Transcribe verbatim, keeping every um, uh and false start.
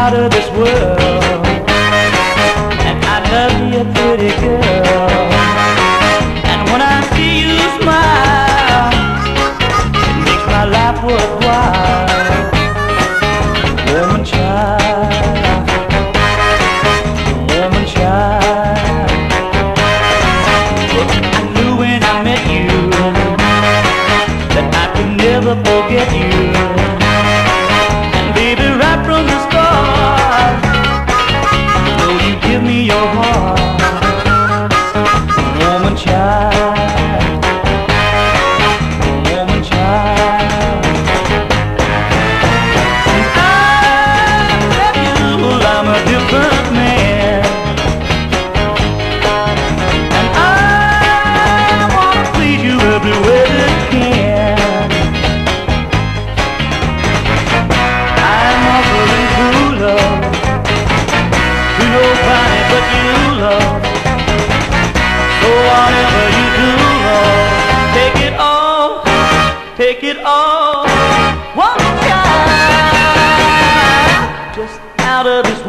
out of this world, and I love you, pretty girl. And when I see you smile, it makes my life worthwhile. Woman child, woman child, I knew when I met you that I could never forget you. And baby, right from the start, know you give me your heart. Woman child, woman child, since I met you, I'm a different man. And I wanna please you every way that I can. I'm offering true love to nobody but you, love. So whatever you do, love, take it all, take it all. One child, just out of this